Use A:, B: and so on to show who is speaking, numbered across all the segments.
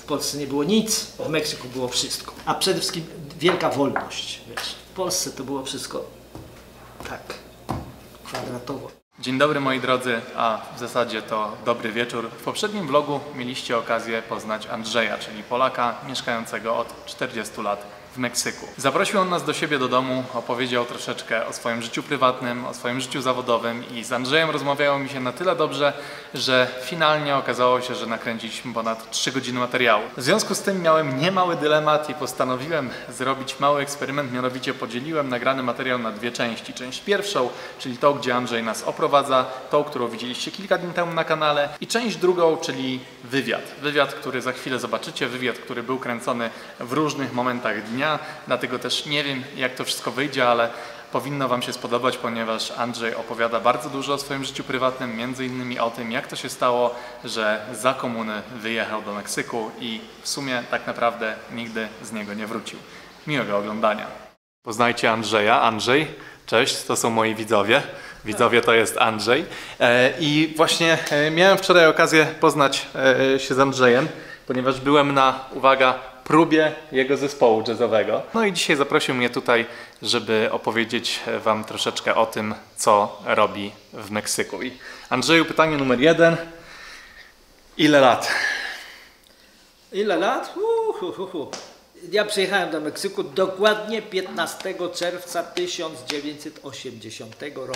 A: W Polsce nie było nic, w Meksyku było wszystko. A przede wszystkim wielka wolność, wiesz. W Polsce to było wszystko tak kwadratowo.
B: Dzień dobry moi drodzy, a w zasadzie to dobry wieczór. W poprzednim vlogu mieliście okazję poznać Andrzeja, czyli Polaka mieszkającego od 40 lat w Meksyku. Zaprosił on nas do siebie do domu, opowiedział troszeczkę o swoim życiu prywatnym, o swoim życiu zawodowym i z Andrzejem rozmawiało mi się na tyle dobrze, że finalnie okazało się, że nakręciliśmy ponad 3 godziny materiału. W związku z tym miałem niemały dylemat i postanowiłem zrobić mały eksperyment, mianowicie podzieliłem nagrany materiał na 2 części. Część pierwszą, czyli tą, gdzie Andrzej nas oprowadza, tą, którą widzieliście kilka dni temu na kanale, i część drugą, czyli wywiad. Wywiad, który za chwilę zobaczycie, wywiad, który był kręcony w różnych momentach dnia. Dlatego też nie wiem, jak to wszystko wyjdzie, ale powinno Wam się spodobać, ponieważ Andrzej opowiada bardzo dużo o swoim życiu prywatnym, między innymi o tym, jak to się stało, że za komuny wyjechał do Meksyku i w sumie tak naprawdę nigdy z niego nie wrócił. Miłego oglądania. Poznajcie Andrzeja. Andrzej, cześć, to są moi widzowie. Widzowie to jest Andrzej. I właśnie miałem wczoraj okazję poznać się z Andrzejem, ponieważ byłem na, uwaga, próbie jego zespołu jazzowego. No i dzisiaj zaprosił mnie tutaj, żeby opowiedzieć Wam troszeczkę o tym, co robi w Meksyku. I Andrzeju, pytanie numer 1. Ile lat?
A: Ile lat? Ja przyjechałem do Meksyku dokładnie 15 czerwca 1980 roku.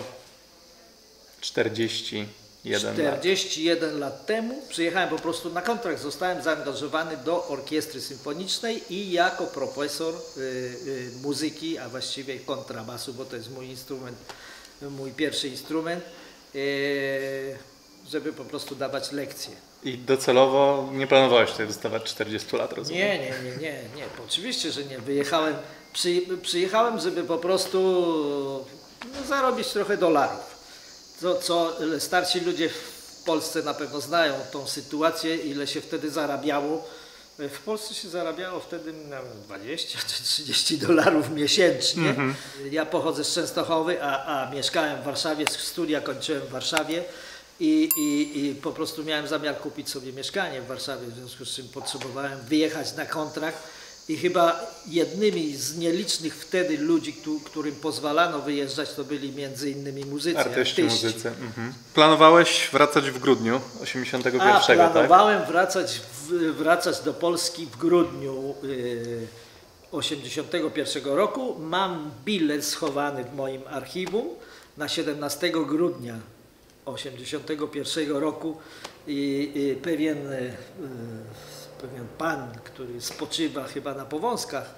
A: 41 lat temu przyjechałem po prostu na kontrakt, zostałem zaangażowany do orkiestry symfonicznej i jako profesor muzyki, a właściwie kontrabasu, bo to jest mój instrument, mój pierwszy instrument, żeby po prostu dawać lekcje.
B: I docelowo nie planowałeś tutaj dostawać 40 lat, rozumiem?
A: Nie, oczywiście, że nie. Przyjechałem, żeby po prostu zarobić trochę dolarów. Co starsi ludzie w Polsce na pewno znają tą sytuację, ile się wtedy zarabiało. W Polsce się zarabiało wtedy 20 czy 30 dolarów miesięcznie. Ja pochodzę z Częstochowy, a mieszkałem w Warszawie, studia kończyłem w Warszawie i po prostu miałem zamiar kupić sobie mieszkanie w Warszawie, w związku z czym potrzebowałem wyjechać na kontrakt. I chyba jednymi z nielicznych wtedy ludzi, którym pozwalano wyjeżdżać, to byli między innymi muzycy, artyści.
B: Muzycy. Planowałeś wracać w grudniu 81,
A: planowałem wracać do Polski w grudniu 81 roku. Mam bilet schowany w moim archiwum na 17 grudnia 81 roku i pewien pan, który spoczywa chyba na Powązkach,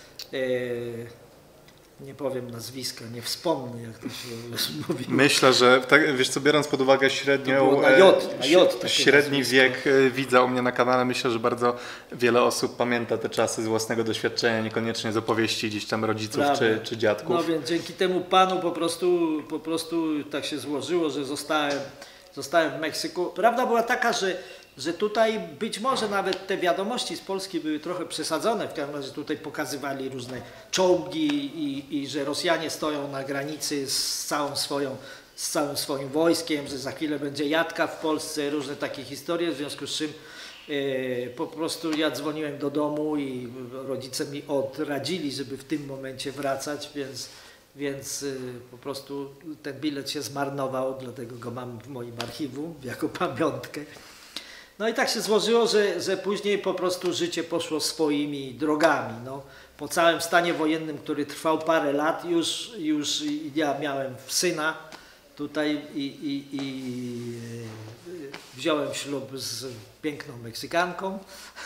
A: nie powiem nazwiska, nie wspomnę, jak to się mówi.
B: Myślę, że tak, wiesz co, biorąc pod uwagę średnią, średni wiek widza u mnie na kanale, myślę, że bardzo wiele osób pamięta te czasy z własnego doświadczenia, niekoniecznie z opowieści gdzieś tam rodziców czy dziadków.
A: No więc dzięki temu panu po prostu tak się złożyło, że zostałem w Meksyku. Prawda była taka, że tutaj być może nawet te wiadomości z Polski były trochę przesadzone, w każdym razie tutaj pokazywali różne czołgi i że Rosjanie stoją na granicy z całym swoim wojskiem, że za chwilę będzie Jadka w Polsce, różne takie historie, w związku z czym po prostu ja dzwoniłem do domu i rodzice mi odradzili, żeby w tym momencie wracać, więc po prostu ten bilet się zmarnował, dlatego go mam w moim archiwum jako pamiątkę. No i tak się złożyło, że później po prostu życie poszło swoimi drogami. No, po całym stanie wojennym, który trwał parę lat, już ja miałem syna tutaj i wziąłem ślub z piękną Meksykanką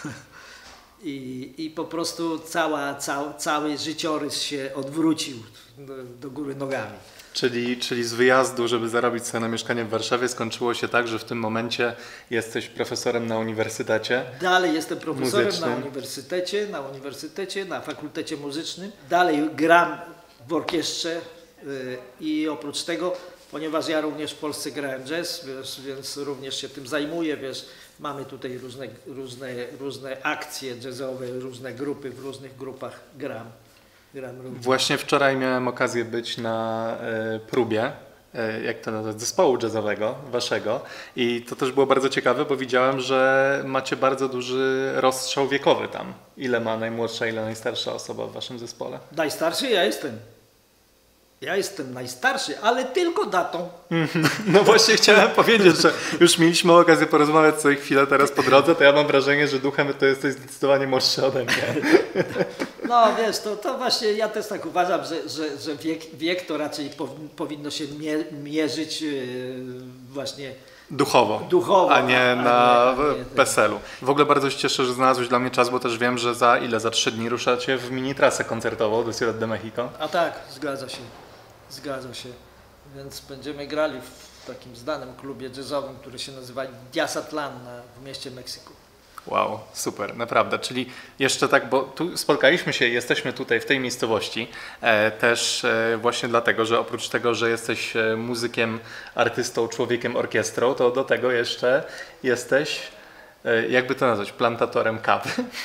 A: i po prostu cały życiorys się odwrócił do góry nogami.
B: Czyli z wyjazdu, żeby zarobić sobie na mieszkanie w Warszawie, skończyło się tak, że w tym momencie jesteś profesorem na uniwersytecie.
A: Dalej jestem profesorem
B: muzycznym.
A: na uniwersytecie, na fakultecie muzycznym. Dalej gram w orkiestrze i oprócz tego, ponieważ ja również w Polsce grałem jazz, więc również się tym zajmuję, mamy tutaj różne akcje jazzowe, różne grupy, w różnych grupach gram.
B: Właśnie wczoraj miałem okazję być na próbie jak to nazwać, zespołu jazzowego waszego i to też było bardzo ciekawe, bo widziałem, że macie bardzo duży rozstrzał wiekowy tam. Ile ma najmłodsza, ile najstarsza osoba w waszym zespole?
A: Najstarszy ja jestem. Ja jestem najstarszy, ale tylko datą.
B: No właśnie chciałem powiedzieć, że już mieliśmy okazję porozmawiać sobie chwilę teraz po drodze, to ja mam wrażenie, że duchem to jesteś zdecydowanie młodszy ode mnie.
A: No wiesz, to właśnie ja też tak uważam, że wiek to raczej powinno się mierzyć właśnie
B: Duchowo, a nie na PESEL-u. W ogóle bardzo się cieszę, że znalazłeś dla mnie czas, bo też wiem, że za 3 dni ruszacie w mini trasę koncertową do Ciudad de Mexico.
A: A tak, zgadza się. Więc będziemy grali w takim znanym klubie jazzowym, który się nazywa Diazatlan w mieście Meksyku.
B: Wow, super, naprawdę. Czyli jeszcze tak, bo tu spotkaliśmy się, jesteśmy tutaj w tej miejscowości też właśnie dlatego, że oprócz tego, że jesteś muzykiem, artystą, człowiekiem, orkiestrą, to do tego jeszcze jesteś, jakby to nazwać, plantatorem kawy.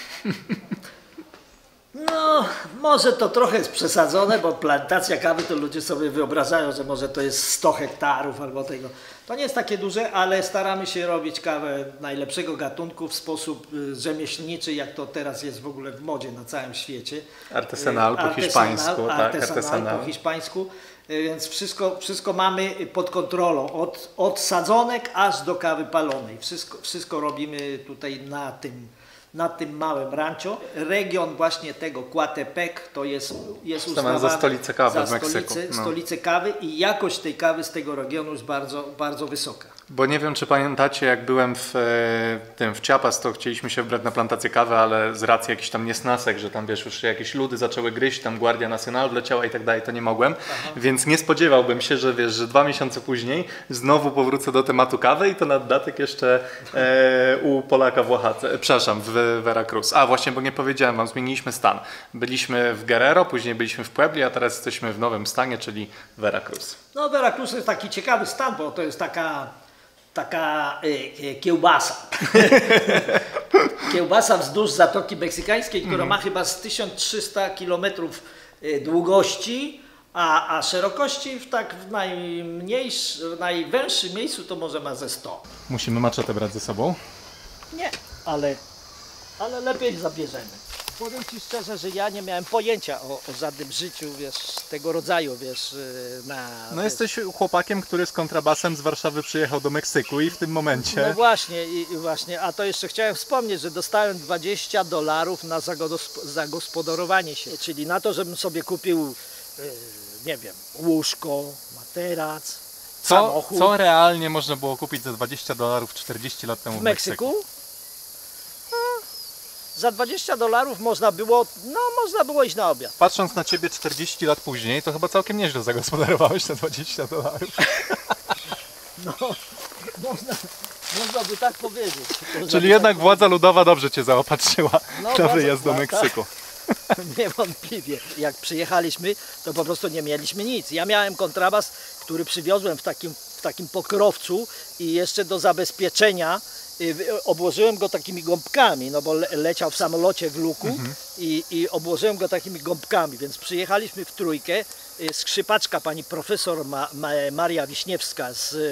A: No, może to trochę jest przesadzone, bo plantacja kawy to ludzie sobie wyobrażają, że może to jest 100 hektarów albo tego. To nie jest takie duże, ale staramy się robić kawę najlepszego gatunku w sposób rzemieślniczy, jak to teraz jest w ogóle w modzie na całym świecie.
B: Artesanal po hiszpańsku.
A: Artesanal po hiszpańsku, więc wszystko mamy pod kontrolą, od sadzonek aż do kawy palonej. Wszystko robimy tutaj na tym małym rancho. Region właśnie tego Coatepec to jest uznawany
B: za stolicę kawy w Meksyku.
A: Stolicę kawy i jakość tej kawy z tego regionu jest bardzo, bardzo wysoka.
B: Bo nie wiem, czy pamiętacie, jak byłem w Chiapas, to chcieliśmy się wybrać na plantację kawy, ale z racji jakichś tam niesnasek, że tam wiesz, już jakieś ludy zaczęły gryźć, tam Guardia Nacional wleciała i tak dalej, to nie mogłem. Aha. Więc nie spodziewałbym się, że wiesz, że 2 miesiące później znowu powrócę do tematu kawy i to na dodatek jeszcze u Polaka w Oaxace, przepraszam, w Veracruz. A właśnie, bo nie powiedziałem wam, zmieniliśmy stan. Byliśmy w Guerrero, później byliśmy w Puebli, a teraz jesteśmy w nowym stanie, czyli Veracruz.
A: No Veracruz jest taki ciekawy stan, bo to jest taka kiełbasa. Kiełbasa wzdłuż Zatoki Meksykańskiej, która ma chyba z 1300 km długości, a szerokości w najwęższym miejscu to może ma ze 100.
B: Musimy maczetę brać ze sobą?
A: Nie, ale lepiej zabierzemy. Powiem Ci szczerze, że ja nie miałem pojęcia o żadnym życiu, wiesz, tego rodzaju, wiesz,
B: No jesteś chłopakiem, który z kontrabasem z Warszawy przyjechał do Meksyku i w tym momencie...
A: No właśnie, a to jeszcze chciałem wspomnieć, że dostałem $20 na zagospodarowanie się, czyli na to, żebym sobie kupił, nie wiem, łóżko, materac, samochód.
B: Co realnie można było kupić za $20 40 lat temu w Meksyku?
A: Za $20 można było iść na obiad.
B: Patrząc na ciebie 40 lat później, to chyba całkiem nieźle zagospodarowałeś te $20.
A: No, można by tak powiedzieć.
B: Czyli jednak władza ludowa dobrze cię zaopatrzyła na wyjazd do Meksyku.
A: Tak. Niewątpliwie. Jak przyjechaliśmy, to po prostu nie mieliśmy nic. Ja miałem kontrabas, który przywiozłem w takim pokrowcu i jeszcze do zabezpieczenia obłożyłem go takimi gąbkami, no bo leciał w samolocie w luku i obłożyłem go takimi gąbkami, więc przyjechaliśmy w trójkę. Skrzypaczka pani profesor Maria Wiśniewska,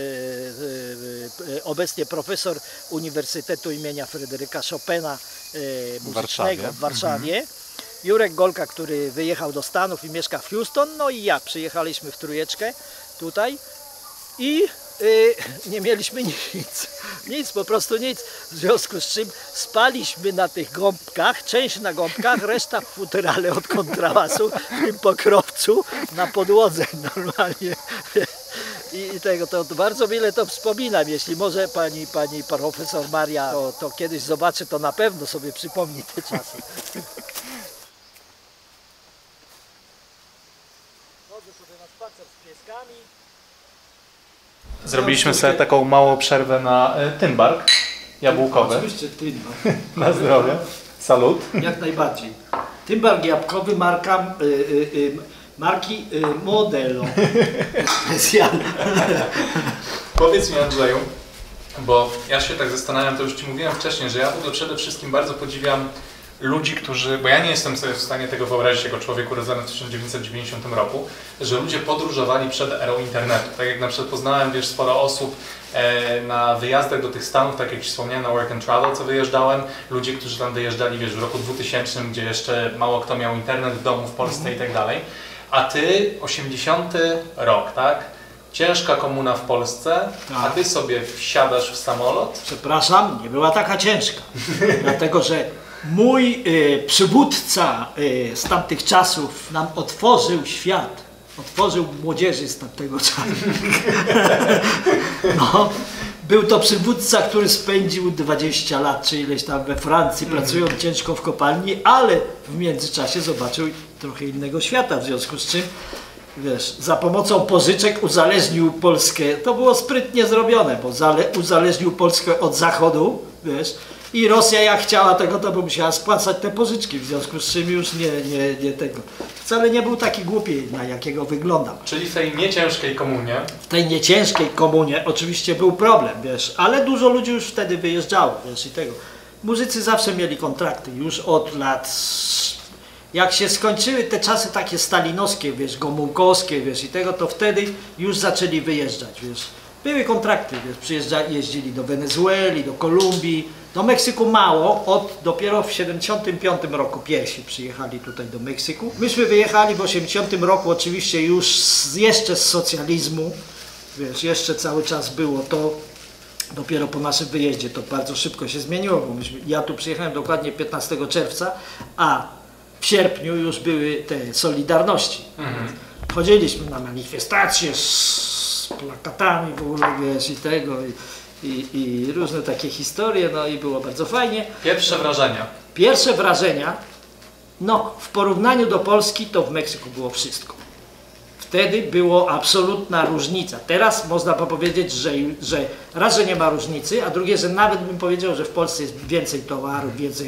A: obecnie profesor Uniwersytetu imienia Fryderyka Chopina muzycznego w Warszawie. Jurek Golka, który wyjechał do Stanów i mieszka w Houston, no i ja. Przyjechaliśmy w trójeczkę tutaj i nie mieliśmy nic, po prostu nic, w związku z czym spaliśmy na tych gąbkach, część na gąbkach, reszta w futerale od kontrabasu, w tym pokrowcu, na podłodze normalnie. I tego, to bardzo wiele to wspominam, jeśli może pani profesor Maria to kiedyś zobaczy, to na pewno sobie przypomni te czasy. Chodzę sobie na spacer z pieskami.
B: Zrobiliśmy sobie taką małą przerwę na tymbark jabłkowy.
A: Oczywiście tymbark.
B: Na zdrowie. Salut.
A: Jak najbardziej. Tymbark jabłkowy marki Modelo. Specjalna.
B: Powiedz mi, Andrzeju, bo ja się tak zastanawiam, to już Ci mówiłem wcześniej, że ja w ogóle przede wszystkim bardzo podziwiam ludzi, którzy, bo ja nie jestem sobie w stanie tego wyobrazić jako człowiek urodzony w 1990 roku, że ludzie podróżowali przed erą internetu. Tak jak na przykład poznałem, wiesz, sporo osób na wyjazdach do tych Stanów, tak jak Ci wspomniałem, na Work and Travel, co wyjeżdżałem, ludzie, którzy tam wyjeżdżali, wiesz, w roku 2000, gdzie jeszcze mało kto miał internet w domu w Polsce i tak dalej. A Ty, 80 rok, tak? Ciężka komuna w Polsce, a Ty sobie wsiadasz w samolot?
A: Przepraszam, nie była taka ciężka. Dlatego, że mój przywódca z tamtych czasów nam otworzył świat. Otworzył młodzieży z tamtego czasu. No, był to przywódca, który spędził 20 lat, czy ileś tam we Francji, pracując ciężko w kopalni, ale w międzyczasie zobaczył trochę innego świata, w związku z czym, wiesz, za pomocą pożyczek uzależnił Polskę. To było sprytnie zrobione, bo uzależnił Polskę od Zachodu, wiesz, i Rosja jak chciała tego, to by musiała spłacać te pożyczki, w związku z czym już nie tego. Wcale nie był taki głupi, na jakiego wyglądał.
B: Czyli w tej nieciężkiej komunie?
A: W tej nieciężkiej komunie oczywiście był problem, wiesz, ale dużo ludzi już wtedy wyjeżdżało, wiesz, i tego. Muzycy zawsze mieli kontrakty, już od lat. Jak się skończyły te czasy takie stalinowskie, wiesz, gomułkowskie, wiesz, i tego, to wtedy już zaczęli wyjeżdżać, wiesz. Były kontrakty, wiesz, jeździli do Wenezueli, do Kolumbii, do Meksyku mało, dopiero w 75 roku pierwsi przyjechali tutaj do Meksyku. Myśmy wyjechali w 80 roku oczywiście już jeszcze z socjalizmu, wiesz, jeszcze cały czas było to, dopiero po naszym wyjeździe to bardzo szybko się zmieniło, bo ja tu przyjechałem dokładnie 15 czerwca, a w sierpniu już były te Solidarności. Chodziliśmy na manifestacje z plakatami w ogóle, wiesz, i tego, i różne takie historie, no i było bardzo fajnie.
B: Pierwsze wrażenia? Pierwsze
A: wrażenia, no w porównaniu do Polski to w Meksyku było wszystko. Wtedy była absolutna różnica. Teraz można powiedzieć, że raz, że nie ma różnicy, a drugie, że nawet bym powiedział, że w Polsce jest więcej towarów, więcej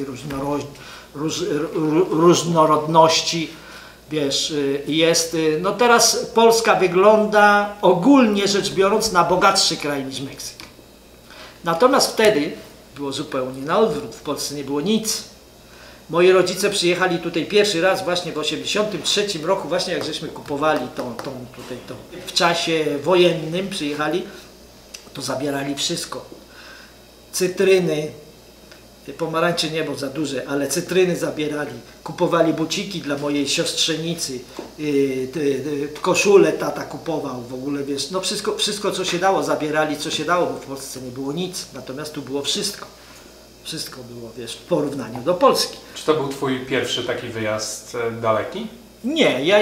A: różnorodności. Wiesz, jest, no teraz Polska wygląda ogólnie rzecz biorąc na bogatszy kraj niż Meksyk. Natomiast wtedy było zupełnie na odwrót, w Polsce nie było nic. Moi rodzice przyjechali tutaj pierwszy raz właśnie w 83 roku, właśnie jak żeśmy kupowali w czasie wojennym przyjechali, to zabierali wszystko. Cytryny, pomarańcze nie, bo za duże, ale cytryny zabierali, kupowali buciki dla mojej siostrzenicy, koszule tata kupował, w ogóle wiesz, no wszystko co się dało zabierali, co się dało, bo w Polsce nie było nic, natomiast tu było wszystko. Wszystko było, wiesz, w porównaniu do Polski.
B: Czy to był Twój pierwszy taki wyjazd daleki?
A: Nie, ja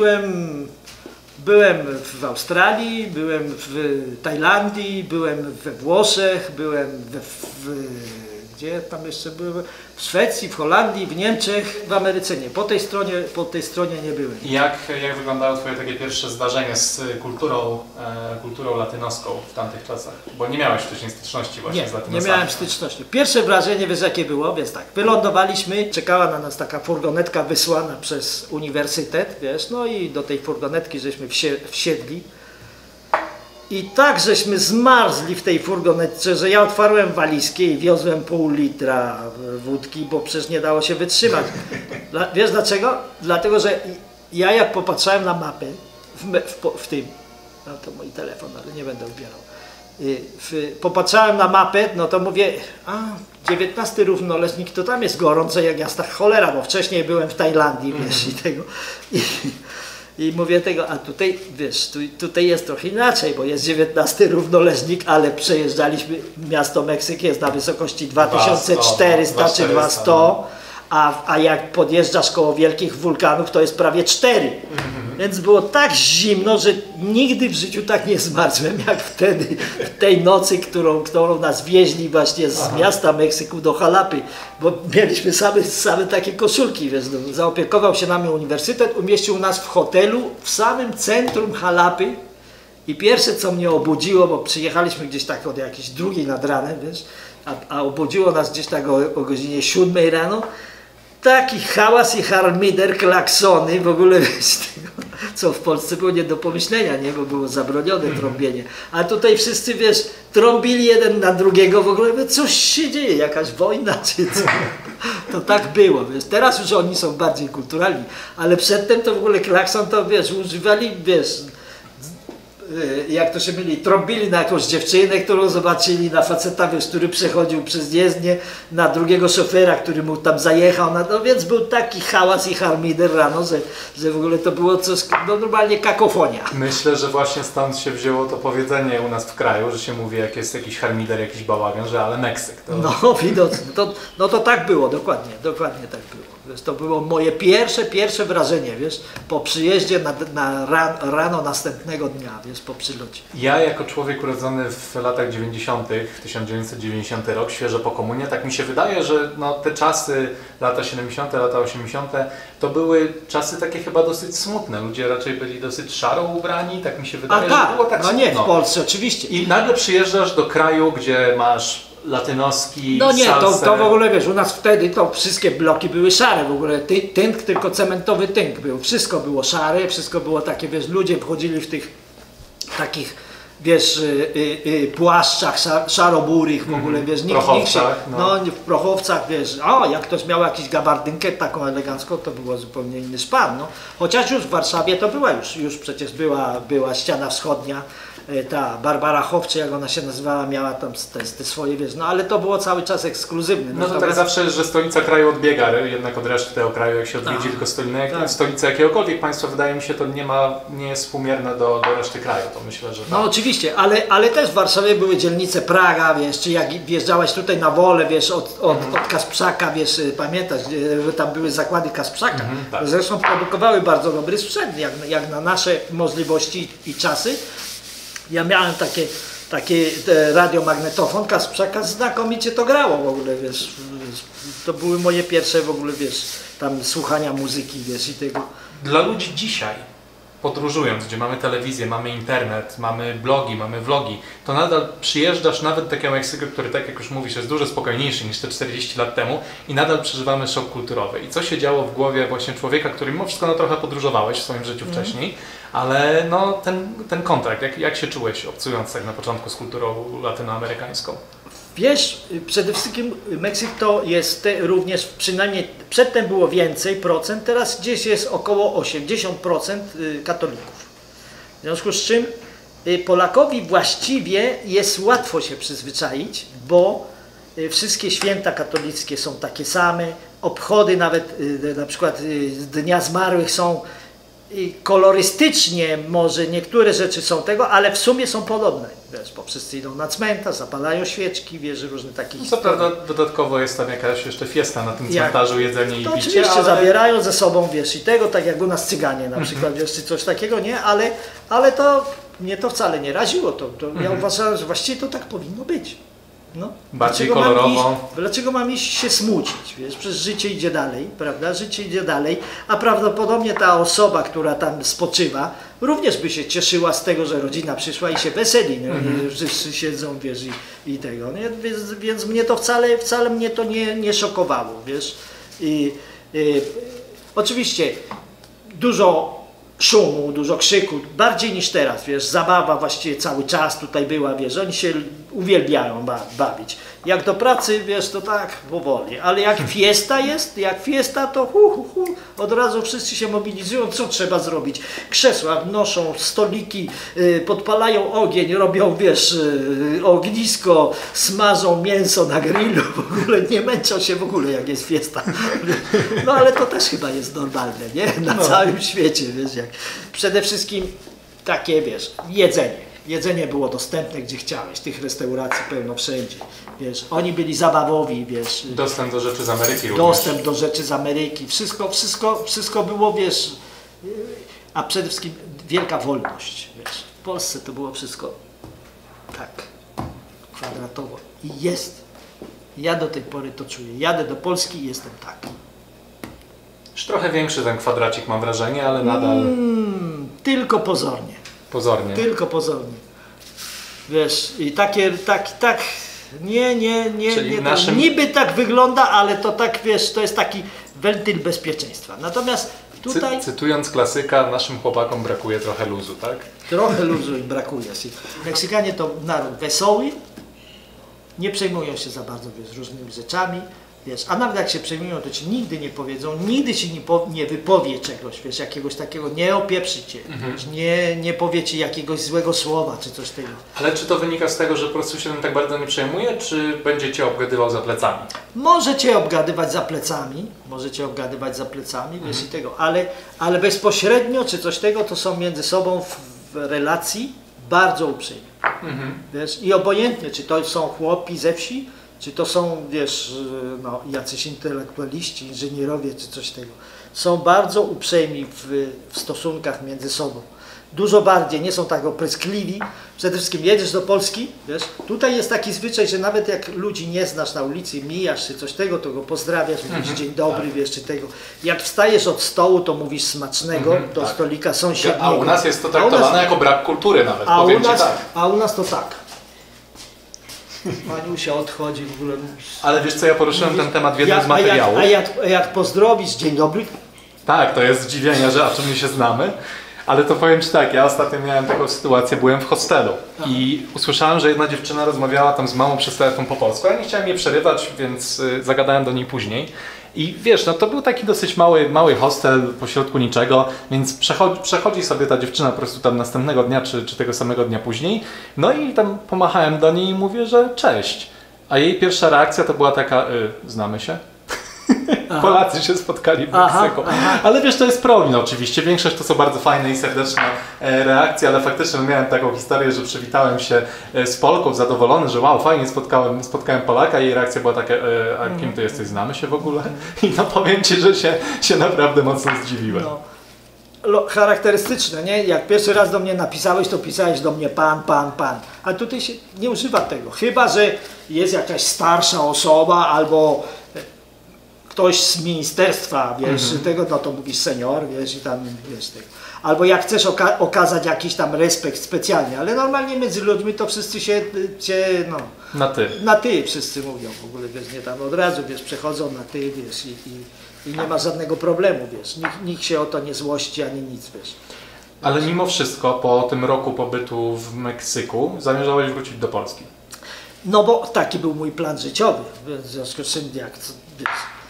A: byłem w Australii, byłem w Tajlandii, byłem we Włoszech, byłem gdzie tam jeszcze byłem? W Szwecji, w Holandii, w Niemczech, w Ameryce nie. Po tej stronie nie byłem.
B: Jak wyglądało Twoje takie pierwsze zdarzenie z kulturą latynoską w tamtych czasach? Bo nie miałeś wcześniej styczności właśnie z latynosami.
A: Nie miałem styczności. Pierwsze wrażenie, wiesz jakie było? Więc tak, wylądowaliśmy, czekała na nas taka furgonetka wysłana przez uniwersytet, wiesz, no i do tej furgonetki żeśmy wsiedli. I tak żeśmy zmarzli w tej furgonetce, że ja otwarłem walizkę i wiozłem pół litra wódki, bo przecież nie dało się wytrzymać. Wiesz dlaczego? Dlatego, że ja jak popatrzałem na mapę w tym, no to mój telefon, ale nie będę ubierał. Popatrzałem na mapę, no to mówię, 19 równoleżnik to tam jest gorąco jak jasna cholera, bo wcześniej byłem w Tajlandii, wiesz, i tego. I mówię tego, a tutaj, wiesz, tutaj jest trochę inaczej, bo jest 19 równoleżnik, ale przejeżdżaliśmy, miasto Meksyk jest na wysokości 2400 czy 2100, a jak podjeżdżasz koło wielkich wulkanów, to jest prawie 4. Więc było tak zimno, że nigdy w życiu tak nie zmarzłem jak wtedy, w tej nocy, którą nas wieźli właśnie z miasta Meksyku do Jalapy, bo mieliśmy same takie koszulki, więc zaopiekował się nami uniwersytet, umieścił nas w hotelu w samym centrum Jalapy i pierwsze co mnie obudziło, bo przyjechaliśmy gdzieś tak od jakiejś 2 nad ranem, wiesz, a obudziło nas gdzieś tak o godzinie 7 rano, taki hałas i harmider, klaksony, w ogóle wiesz, tego. Co w Polsce było nie do pomyślenia, nie? Bo było zabronione trąbienie. A tutaj wszyscy, wiesz, trąbili jeden na drugiego, w ogóle coś się dzieje, jakaś wojna czy co. To tak było, wiesz. Teraz już oni są bardziej kulturalni, ale przedtem to w ogóle klakson to, wiesz, używali, wiesz, jak to się myli, trąbili na jakąś dziewczynę, którą zobaczyli, na faceta, wiesz, który przechodził przez jezdnię, na drugiego szofera, który mu tam zajechał, no więc był taki hałas i harmider rano, że w ogóle to było coś, no normalnie kakofonia.
B: Myślę, że właśnie stąd się wzięło to powiedzenie u nas w kraju, że się mówi, jak jest jakiś harmider, jakiś bałagan, że ale Meksyk. To...
A: No widocznie, to tak było, dokładnie tak było. Wiesz, to było moje pierwsze wrażenie, wiesz, po przyjeździe rano następnego dnia, wiesz, po przylocie.
B: Ja jako człowiek urodzony w latach 90., 1990 rok, świeżo po komunie, tak mi się wydaje, że no, te czasy, lata 70., lata 80., to były czasy takie chyba dosyć smutne. Ludzie raczej byli dosyć szaro ubrani, tak mi się wydaje, że było tak
A: no
B: smutno.
A: Nie, w Polsce oczywiście.
B: I nagle przyjeżdżasz do kraju, gdzie masz latynoski,
A: no nie,
B: salsę.
A: to w ogóle wiesz, u nas wtedy to wszystkie bloki były szare, w ogóle tynk, tylko cementowy tynk był, wszystko było szare, wszystko było takie, wiesz, ludzie wchodzili w tych takich, wiesz, płaszczach szaroburych w ogóle, wiesz, nikt się, w prochowcach, wiesz, jak ktoś miał jakiś gabardynkę taką elegancką, to było zupełnie inny szpan, no. Chociaż już w Warszawie to była już przecież była ściana wschodnia, ta Barbara Hoff, czy jak ona się nazywała, miała tam te swoje, wiesz, no ale to było cały czas ekskluzywne.
B: No to tak zawsze, że stolica kraju odbiega jednak od reszty tego kraju, jak się odwiedzi tylko stolica jakiegokolwiek państwa, wydaje mi się, to nie jest współmierne do reszty kraju, to myślę, że tak.
A: No oczywiście, ale też w Warszawie były dzielnice Praga, wiesz, czy jak wjeżdżałeś tutaj na Wolę, wiesz, od Kasprzaka, wiesz, pamiętasz, że tam były zakłady Kasprzaka,
B: tak.
A: Zresztą produkowały bardzo dobry sprzęt, jak na nasze możliwości i czasy. Ja miałem takie radiomagnetofon Kasprzaka, znakomicie to grało w ogóle, wiesz, to były moje pierwsze w ogóle, wiesz, tam słuchania muzyki, wiesz, i tego.
B: Dla ludzi dzisiaj, podróżując, gdzie mamy telewizję, mamy internet, mamy blogi, mamy vlogi, to nadal przyjeżdżasz nawet do takiego Meksyku, który, tak jak już mówisz, jest dużo spokojniejszy niż te 40 lat temu i nadal przeżywamy szok kulturowy. I co się działo w głowie właśnie człowieka, który mimo wszystko trochę podróżowałeś w swoim życiu wcześniej, ale no, ten kontakt, jak się czułeś obcując tak na początku z kulturą latynoamerykańską?
A: Wiesz, przede wszystkim Meksyk to jest również, przynajmniej przedtem było więcej procent, teraz gdzieś jest około 80% katolików. W związku z czym Polakowi właściwie jest łatwo się przyzwyczaić, bo wszystkie święta katolickie są takie same, obchody nawet na przykład Dnia Zmarłych są kolorystycznie, może niektóre rzeczy są tego, ale w sumie są podobne. Wiesz, bo wszyscy idą na cmentarz, zapalają świeczki, wiesz, różne takie
B: Co prawda dodatkowo jest tam jakaś jeszcze fiesta na tym cmentarzu, jedzenie i picie.
A: Oczywiście zabierają ze sobą, wiesz, i tego, tak jak u nas Cyganie na przykład, wiesz, czy coś takiego, nie, ale to mnie to wcale nie raziło, ja uważałem, że właściwie to tak powinno być. No.
B: Bardziej kolorowo.
A: Dlaczego mam iść się smucić? Wiesz, przecież życie idzie dalej, prawda? Życie idzie dalej, a prawdopodobnie ta osoba, która tam spoczywa, również by się cieszyła z tego, że rodzina przyszła i się weseli, nie? Wszyscy siedzą, wiesz, i tego, nie? Więc mnie to wcale mnie to nie szokowało, wiesz. Oczywiście dużo szumu, dużo krzyku, bardziej niż teraz, wiesz, zabawa właściwie cały czas tutaj była, wiesz, oni się uwielbiają bawić. Jak do pracy, wiesz, to tak powoli, ale jak fiesta to od razu wszyscy się mobilizują, co trzeba zrobić? Krzesła wnoszą, stoliki, podpalają ogień, robią, wiesz, ognisko, smażą mięso na grillu, w ogóle nie męczą się w ogóle, jak jest fiesta. No ale to też chyba jest normalne, nie? Na całym świecie, wiesz, jak. Przede wszystkim takie, wiesz, jedzenie. Jedzenie było dostępne gdzie chciałeś, tych restauracji pełno wszędzie, wiesz, oni byli zabawowi, wiesz.
B: Dostęp do rzeczy z Ameryki również.
A: Dostęp do rzeczy z Ameryki, wszystko było, wiesz, a przede wszystkim wielka wolność, wiesz. W Polsce to było wszystko tak kwadratowo i jest. Ja do tej pory to czuję, jadę do Polski i jestem tak.
B: Już trochę większy ten kwadracik mam wrażenie, ale nadal...
A: Tylko pozornie.
B: Pozornie.
A: Tylko pozornie. Wiesz, i niby tak wygląda, ale to tak, wiesz, to jest taki wentyl bezpieczeństwa. Natomiast Tutaj
B: Cytując klasyka, naszym chłopakom brakuje trochę luzu, tak?
A: trochę luzu im brakuje. Meksykanie to naród wesoły, nie przejmują się za bardzo różnymi rzeczami, wiesz, a nawet jak się przejmują, to ci nigdy nie powiedzą, nigdy ci nie wypowie czegoś, wiesz, jakiegoś takiego, nie opieprzy cię, wiesz, nie powie ci jakiegoś złego słowa, czy coś takiego.
B: Ale czy to wynika z tego, że po prostu się tym tak bardzo nie przejmuje, czy będzie cię obgadywał za plecami?
A: Może cię obgadywać za plecami, wiesz, i tego, ale bezpośrednio, czy coś tego, to są między sobą w relacji bardzo uprzejmi. Wiesz, i obojętnie, czy to są chłopi ze wsi, czy to są, wiesz, no, jacyś intelektualiści, inżynierowie, czy coś tego. Są bardzo uprzejmi w stosunkach między sobą. Dużo bardziej, nie są tak opryskliwi. Przede wszystkim jedziesz do Polski, wiesz, tutaj jest taki zwyczaj, że nawet jak ludzi nie znasz na ulicy, mijasz, czy coś tego, to go pozdrawiasz, mówisz dzień dobry, wiesz, czy tego. Jak wstajesz od stołu, to mówisz smacznego do stolika sąsiedniego.
B: A u nas jest to traktowane jako brak kultury nawet, powiem ci tak.
A: A u nas to tak. Maniusia odchodzi w ogóle.
B: Ale wiesz co, ja poruszyłem ten temat w jednym z materiałów.
A: A jak pozdrowisz, dzień dobry?
B: Tak, to jest zdziwienie, że a czy my się znamy. Ale to powiem ci tak, ja ostatnio miałem taką sytuację, byłem w hostelu i usłyszałem, że jedna dziewczyna rozmawiała tam z mamą przez telefon po polsku. Ja nie chciałem jej przerywać, więc zagadałem do niej później. I wiesz, no to był taki dosyć mały hostel pośrodku niczego, więc przechodzi sobie ta dziewczyna po prostu tam następnego dnia, czy tego samego dnia później. No i tam pomachałem do niej i mówię, że cześć. A jej pierwsza reakcja to była taka, znamy się? Polacy się spotkali w Meksyku. Ale wiesz, to jest problem oczywiście. Większość to są bardzo fajne i serdeczne reakcje, ale faktycznie miałem taką historię, że przywitałem się z Polką, zadowolony, że wow, fajnie spotkałem Polaka i jej reakcja była taka, a kim ty jesteś, znamy się w ogóle? I no powiem ci, że się naprawdę mocno zdziwiłem.
A: No, charakterystyczne, nie? Jak pierwszy raz do mnie napisałeś, to pisałeś do mnie pan. A tutaj się nie używa tego. Chyba że jest jakaś starsza osoba albo ktoś z ministerstwa, wiesz, tego, no to mówisz senior, wiesz, i tam, wiesz, tego. Albo jak chcesz okazać jakiś tam respekt specjalnie, ale normalnie między ludźmi to wszyscy się no... Na ty wszyscy mówią w ogóle, wiesz, nie tam od razu, wiesz, przechodzą na ty, wiesz, i nie ma żadnego problemu, wiesz, nikt się o to nie złości, ani nic, wiesz.
B: Ale mimo wszystko, po tym roku pobytu w Meksyku, zamierzałeś wrócić do Polski?
A: No bo taki był mój plan życiowy, w związku z czym, jak, wiesz,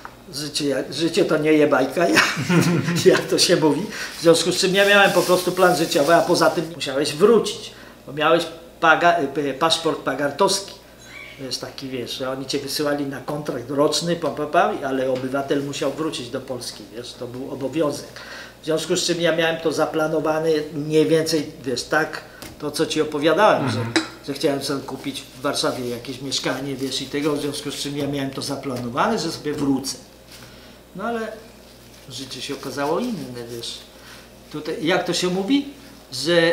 A: życie to nie je bajka, jak to się mówi. W związku z czym ja miałem po prostu plan życiowy, a poza tym musiałeś wrócić, bo miałeś paszport pagartowski. Wiesz, taki, wiesz, że oni cię wysyłali na kontrakt roczny, ale obywatel musiał wrócić do Polski, wiesz, to był obowiązek. W związku z czym ja miałem to zaplanowane mniej więcej, wiesz, tak, to co ci opowiadałem, że chciałem sobie kupić w Warszawie jakieś mieszkanie, wiesz, i tego, w związku z czym ja miałem to zaplanowane, że sobie wrócę. No ale życie się okazało inne, wiesz. Tutaj, jak to się mówi? Że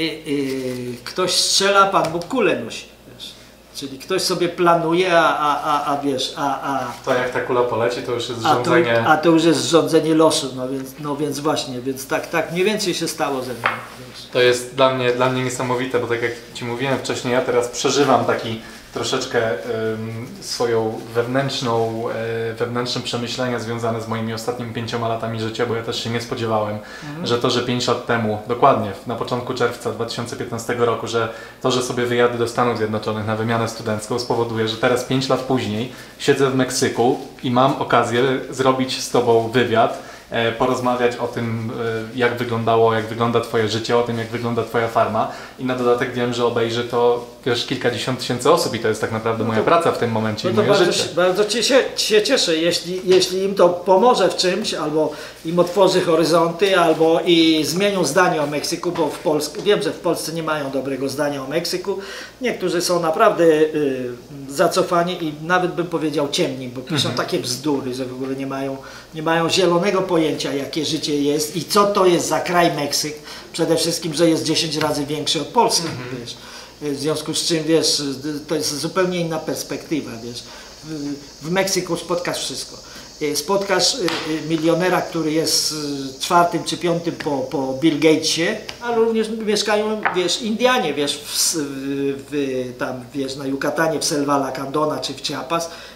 A: ktoś strzela, Pan Bóg kulę nosi, wiesz. Czyli ktoś sobie planuje, wiesz,
B: To jak ta kula poleci, to już jest rządzenie...
A: A to już jest rządzenie losu, no więc właśnie, więc tak mniej więcej się stało ze mną. Wiesz.
B: To jest dla mnie niesamowite, bo tak jak Ci mówiłem wcześniej, ja teraz przeżywam taki troszeczkę swoją wewnętrzne przemyślenia związane z moimi ostatnimi 5 latami życia, bo ja też się nie spodziewałem, że to, że 5 lat temu, dokładnie na początku czerwca 2015 roku, że to, że sobie wyjadę do Stanów Zjednoczonych na wymianę studencką spowoduje, że teraz 5 lat później siedzę w Meksyku i mam okazję zrobić z Tobą wywiad, porozmawiać o tym, jak wygląda Twoje życie, o tym, jak wygląda Twoja farma i na dodatek wiem, że obejrzy to już kilkadziesiąt tysięcy osób i to jest tak naprawdę moja praca w tym momencie i moje życie.
A: Bardzo się cieszę, jeśli im to pomoże w czymś, albo im otworzy horyzonty, albo i zmienią zdanie o Meksyku, bo wiem, że w Polsce nie mają dobrego zdania o Meksyku. Niektórzy są naprawdę zacofani i nawet bym powiedział ciemni, bo piszą takie bzdury, że w ogóle nie mają zielonego pojęcia, jakie życie jest i co to jest za kraj Meksyk. Przede wszystkim, że jest 10 razy większy od Polski, wiesz. W związku z czym, wiesz, to jest zupełnie inna perspektywa, wiesz. W Meksyku spotkasz wszystko. Spotkasz milionera, który jest 4. czy 5. po Bill Gatesie, ale również mieszkają, wiesz, Indianie, wiesz, tam, wiesz, na Yucatanie, w Selva La Candona czy w Chiapas,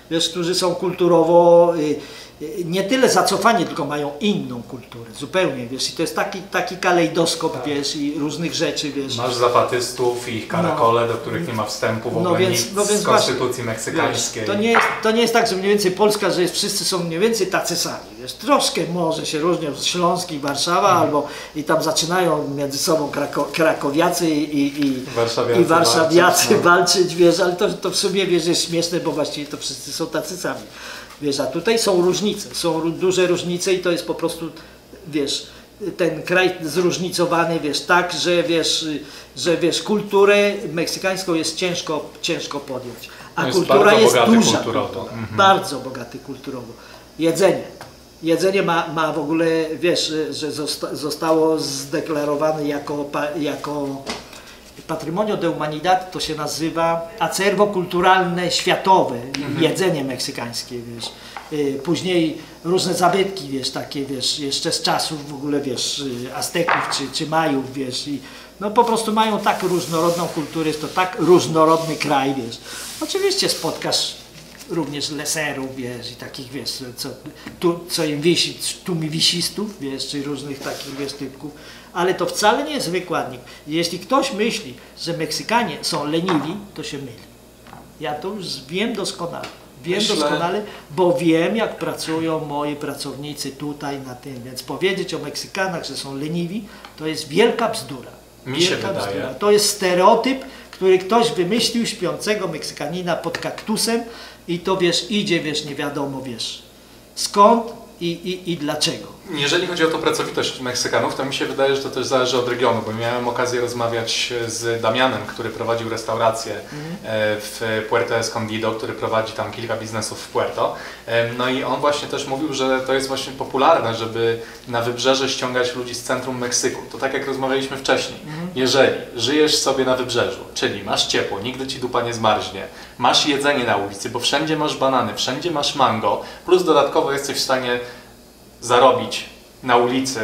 A: wiesz, którzy są kulturowo nie tyle zacofani, tylko mają inną kulturę, zupełnie, wiesz, i to jest taki kalejdoskop, wiesz, i różnych rzeczy, wiesz.
B: Masz zapatystów i ich karakole, do których nie ma wstępu w ogóle nic z konstytucji meksykańskiej.
A: Wiesz, to nie jest tak, że mniej więcej Polska, że wszyscy są mniej więcej tacy sami, wiesz, troszkę może się różnią Śląsk i Warszawa, albo i tam zaczynają między sobą krakowiacy i warszawiacy walczyć, wiesz, ale to w sumie, wiesz, jest śmieszne, bo właściwie to wszyscy są tacy sami. Wiesz, a tutaj są różnice, są duże różnice i to jest po prostu, wiesz, ten kraj zróżnicowany, wiesz, tak, że wiesz, kulturę meksykańską jest ciężko podjąć, a
B: jest
A: kultura jest duża,
B: kulturowo.
A: Bardzo bogaty kulturowo. Jedzenie ma w ogóle, wiesz, że zostało zdeklarowane jako Patrimonio de Humanidad, to się nazywa acervo kulturalne światowe, jedzenie meksykańskie, wiesz. Później różne zabytki, wiesz, takie, wiesz, jeszcze z czasów w ogóle, wiesz, Azteków czy Majów, wiesz, i no po prostu mają tak różnorodną kulturę, jest to tak różnorodny kraj, wiesz. Oczywiście spotkasz również leserów, wiesz, i takich, wiesz, co im wisi, wisistów, wiesz, czy różnych takich, wiesz, typków, ale to wcale nie jest wykładnik. Jeśli ktoś myśli, że Meksykanie są leniwi, to się myli. Ja to już wiem doskonale. Doskonale, bo wiem, jak pracują moi pracownicy tutaj na tym, więc powiedzieć o Meksykanach, że są leniwi, to jest wielka bzdura.
B: Mi się wydaje.
A: To jest stereotyp, który ktoś wymyślił śpiącego Meksykanina pod kaktusem i to, wiesz, idzie, wiesz, nie wiadomo, wiesz, skąd i dlaczego.
B: Jeżeli chodzi o tą pracowitość Meksykanów, to mi się wydaje, że to też zależy od regionu, bo miałem okazję rozmawiać z Damianem, który prowadził restaurację w Puerto Escondido, który prowadzi tam kilka biznesów w Puerto. No i on właśnie też mówił, że to jest właśnie popularne, żeby na wybrzeże ściągać ludzi z centrum Meksyku. To tak jak rozmawialiśmy wcześniej. Jeżeli żyjesz sobie na wybrzeżu, czyli masz ciepło, nigdy ci dupa nie zmarznie, masz jedzenie na ulicy, bo wszędzie masz banany, wszędzie masz mango, plus dodatkowo jesteś w stanie zarobić na ulicy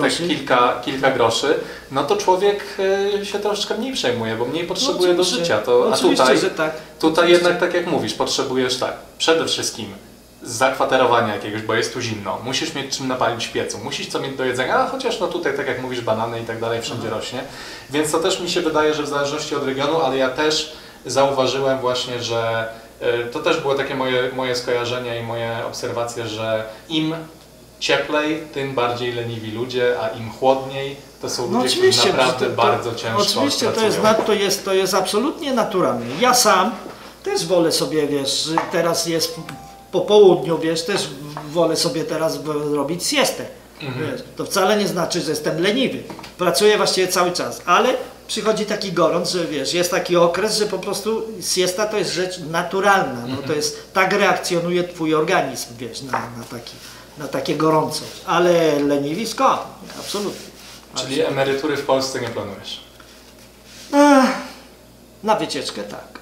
B: tak kilka groszy, no to człowiek się troszeczkę mniej przejmuje, bo mniej potrzebuje do życia. A tutaj jednak, tak jak mówisz, potrzebujesz tak, przede wszystkim zakwaterowania jakiegoś, bo jest tu zimno, musisz mieć czym napalić w piecu, musisz co mieć do jedzenia, a chociaż no tutaj, tak jak mówisz, banany i tak dalej wszędzie rośnie, więc to też mi się wydaje, że w zależności od regionu, ale ja też zauważyłem właśnie, że to też było takie moje skojarzenia i moje obserwacje, że im cieplej, tym bardziej leniwi ludzie, a im chłodniej, to są ludzie, którzy naprawdę bardzo ciężko
A: oczywiście
B: pracują.
A: to jest absolutnie naturalne. Ja sam też wolę sobie, wiesz, teraz jest po południu, wiesz, też wolę sobie teraz robić siestę. Wiesz, to wcale nie znaczy, że jestem leniwy. Pracuję właściwie cały czas, ale przychodzi taki gorąc, że wiesz, jest taki okres, że po prostu siesta to jest rzecz naturalna. No, to jest, tak reakcjonuje twój organizm, wiesz, na takie gorąco. Ale leniwisko? Absolutnie.
B: Czyli emerytury w Polsce nie planujesz?
A: Na wycieczkę tak.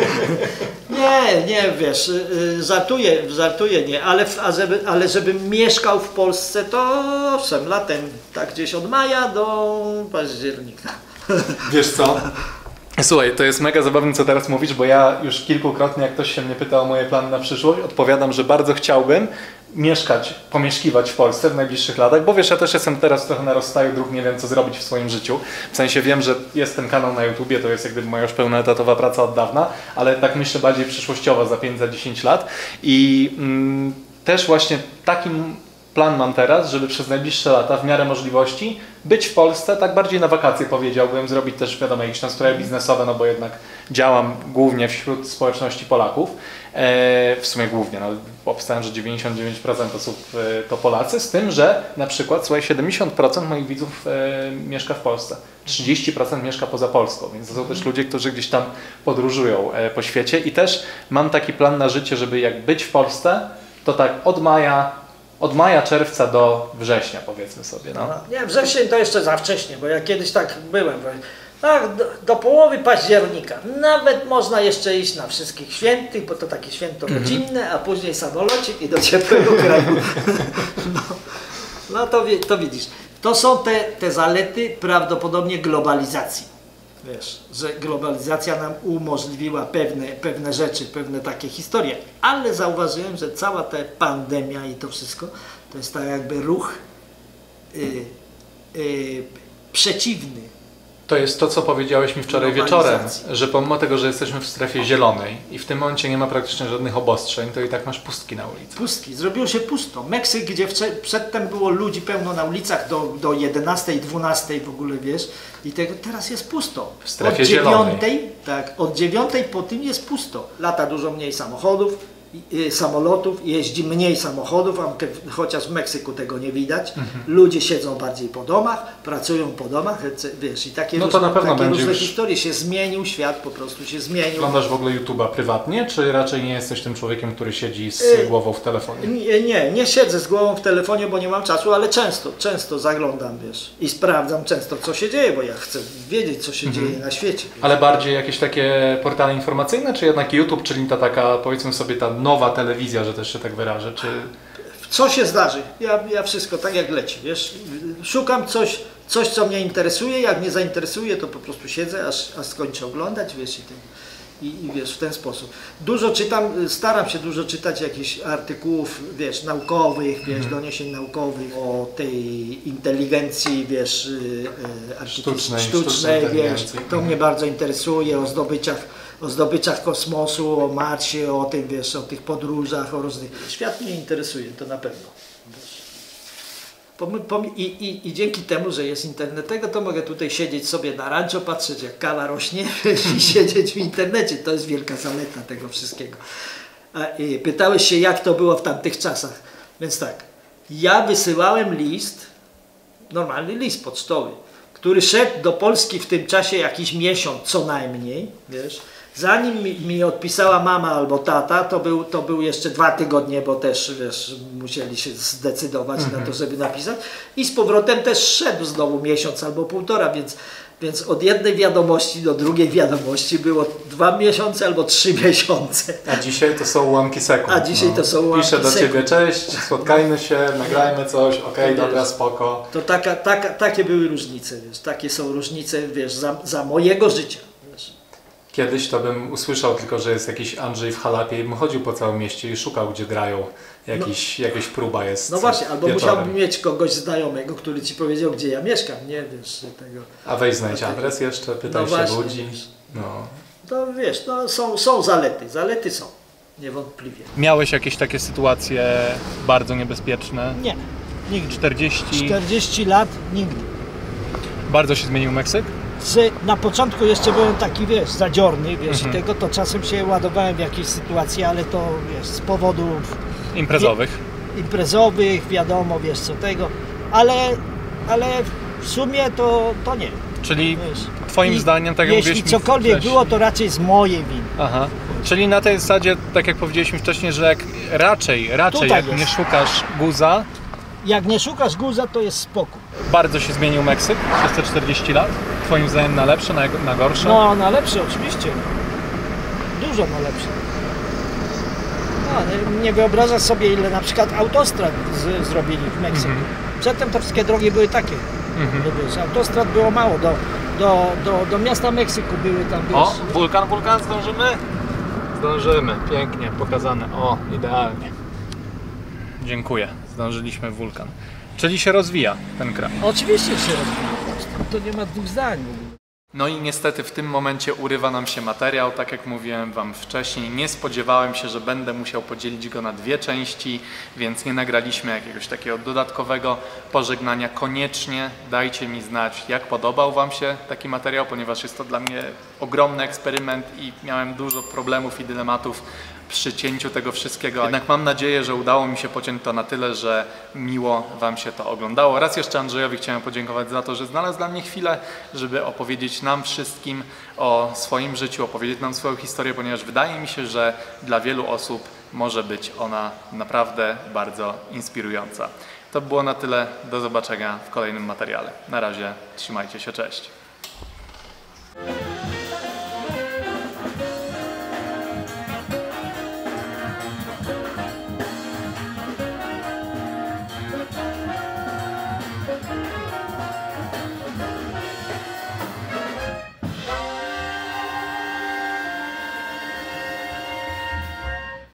A: nie, wiesz, żartuję, nie, ale żebym mieszkał w Polsce, to owszem, latem, tak gdzieś od maja do października.
B: Wiesz co? Słuchaj, to jest mega zabawne, co teraz mówisz, bo ja już kilkukrotnie, jak ktoś się mnie pyta o moje plany na przyszłość, odpowiadam, że bardzo chciałbym pomieszkiwać w Polsce w najbliższych latach, bo wiesz, ja też jestem teraz trochę na rozstaju dróg, nie wiem co zrobić w swoim życiu. W sensie wiem, że jest ten kanał na YouTubie, to jest jak gdyby moja już pełnoetatowa praca od dawna, ale tak myślę bardziej przyszłościowo za 5-10 lat i też właśnie takim plan mam teraz, żeby przez najbliższe lata w miarę możliwości być w Polsce, tak bardziej na wakacje powiedziałbym, zrobić też wiadomo jakieś tam sprawy biznesowe, no bo jednak działam głównie wśród społeczności Polaków, w sumie głównie, no obstałem, że 99% osób to Polacy, z tym, że na przykład, słuchaj, 70% moich widzów mieszka w Polsce, 30% mieszka poza Polską, więc to są też ludzie, którzy gdzieś tam podróżują po świecie i też mam taki plan na życie, żeby jak być w Polsce, to tak od maja, czerwca do września, powiedzmy sobie. No.
A: Nie, wrzesień to jeszcze za wcześnie, bo ja kiedyś tak byłem. Tak, do połowy października. Nawet można jeszcze iść na wszystkich świętych, bo to takie święto rodzinne, a później samolocik i do ciepłego kraju. No to widzisz. To są te zalety prawdopodobnie globalizacji. wiesz, że globalizacja nam umożliwiła pewne rzeczy, pewne takie historie, ale zauważyłem, że cała ta pandemia i to wszystko to jest tak jakby ruch przeciwny.
B: To jest to, co powiedziałeś mi wczoraj wieczorem, że pomimo tego, że jesteśmy w strefie zielonej i w tym momencie nie ma praktycznie żadnych obostrzeń, to i tak masz pustki na ulicy.
A: Pustki, zrobiło się pusto. Meksyk, gdzie przedtem było ludzi pełno na ulicach do 11, 12 w ogóle, wiesz, i teraz jest pusto.
B: W strefie
A: od 9,
B: zielonej.
A: tak, od 9 po tym jest pusto. Lata dużo mniej samochodów, samolotów, jeździ mniej samochodów, chociaż w Meksyku tego nie widać. Ludzie siedzą bardziej po domach, pracują po domach, wiesz, i takie,
B: no to na pewno
A: takie różne
B: już...
A: historie. Się zmienił, świat po prostu się zmienił.
B: Oglądasz w ogóle YouTube'a prywatnie, czy raczej nie jesteś tym człowiekiem, który siedzi z głową w telefonie?
A: Nie siedzę z głową w telefonie, bo nie mam czasu, ale często zaglądam, wiesz, i sprawdzam często, co się dzieje, bo ja chcę wiedzieć, co się dzieje na świecie. Wiesz.
B: Ale bardziej jakieś takie portale informacyjne, czy jednak YouTube, czyli ta taka, powiedzmy sobie, ta nowa telewizja, że też się tak wyrażę, czy...
A: Co się zdarzy? Ja wszystko tak jak leci, wiesz, szukam coś, co mnie interesuje, jak mnie zainteresuje, to po prostu siedzę, aż skończę oglądać, wiesz, i wiesz, w ten sposób. Dużo czytam, staram się dużo czytać jakichś artykułów, wiesz, naukowych, wiesz, doniesień naukowych o tej inteligencji, wiesz, sztucznej, wiesz, to mnie bardzo interesuje, o zdobyczach kosmosu, o Marsie, o tym, wiesz, o tych podróżach, o różnych. Świat mnie interesuje, to na pewno. I dzięki temu, że jest internet, to mogę tutaj siedzieć sobie na rancho, patrzeć jak kawa rośnie i siedzieć w internecie. To jest wielka zaleta tego wszystkiego. Pytałeś się, jak to było w tamtych czasach. Więc tak, ja wysyłałem list, normalny list pocztowy, który szedł do Polski w tym czasie jakiś miesiąc co najmniej, wiesz. Zanim mi odpisała mama albo tata, to był jeszcze 2 tygodnie, bo też, wiesz, musieli się zdecydować na to, żeby napisać. I z powrotem też szedł znowu miesiąc albo 1,5, więc od jednej wiadomości do drugiej wiadomości było 2 miesiące albo 3 miesiące.
B: A dzisiaj to są ułamki sekund. Piszę do Ciebie, cześć, spotkajmy się, nagrajmy coś, okej, dobra, spoko.
A: To takie były różnice, wiesz, takie są różnice, wiesz, za mojego życia.
B: Kiedyś to bym usłyszał tylko, że jest jakiś Andrzej w chalapie i bym chodził po całym mieście i szukał, gdzie grają. Jakaś próba jest.
A: No właśnie, albo
B: wieczorem.
A: musiałbym mieć kogoś znajomego, który ci powiedział, gdzie ja mieszkam, nie wiesz tego.
B: A weź znajdź adres jeszcze, pytaj się ludzi. No.
A: To wiesz, no są zalety są, niewątpliwie.
B: Miałeś jakieś takie sytuacje bardzo niebezpieczne?
A: Nie, nigdy.
B: 40
A: lat nigdy.
B: Bardzo się zmienił Meksyk?
A: Na początku jeszcze byłem taki, wiesz, zadziorny, wiesz, i tego to czasem się ładowałem w jakieś sytuacje, ale to, wiesz, z powodów imprezowych, wiadomo, wiesz, co tego, ale w sumie to nie.
B: Czyli wiesz, twoim zdaniem, tak jak mówiłeś,
A: jeśli cokolwiek było, to raczej z mojej winy.
B: Aha. Czyli na tej zasadzie, tak jak powiedzieliśmy wcześniej, że jak raczej jak nie szukasz guza.
A: Jak nie szukasz guza, to jest spokój.
B: Bardzo się zmienił Meksyk przez te 40 lat? Twoim zdaniem na lepsze, na gorsze?
A: No, na lepsze oczywiście. Dużo na lepsze. No, nie wyobrażasz sobie, ile na przykład autostrad zrobili w Meksyku. Przedtem te wszystkie drogi były takie. Wiesz, autostrad było mało. Do miasta Meksyku były tam, wiesz.
B: O, wulkan, zdążymy? Zdążymy, pięknie pokazane. O, idealnie. Dziękuję, zdążyliśmy wulkan. Czyli się rozwija ten kraj.
A: Oczywiście się rozwija, to nie ma 2 zdań.
B: No i niestety w tym momencie urywa nam się materiał, tak jak mówiłem Wam wcześniej. Nie spodziewałem się, że będę musiał podzielić go na 2 części, więc nie nagraliśmy jakiegoś takiego dodatkowego pożegnania. Koniecznie dajcie mi znać, jak podobał Wam się taki materiał, ponieważ jest to dla mnie ogromny eksperyment i miałem dużo problemów i dylematów przy cięciu tego wszystkiego. Jednak mam nadzieję, że udało mi się pociąć to na tyle, że miło Wam się to oglądało. Raz jeszcze Andrzejowi chciałem podziękować za to, że znalazł dla mnie chwilę, żeby opowiedzieć nam wszystkim o swoim życiu, opowiedzieć nam swoją historię, ponieważ wydaje mi się, że dla wielu osób może być ona naprawdę bardzo inspirująca. To było na tyle. Do zobaczenia w kolejnym materiale. Na razie, trzymajcie się, cześć.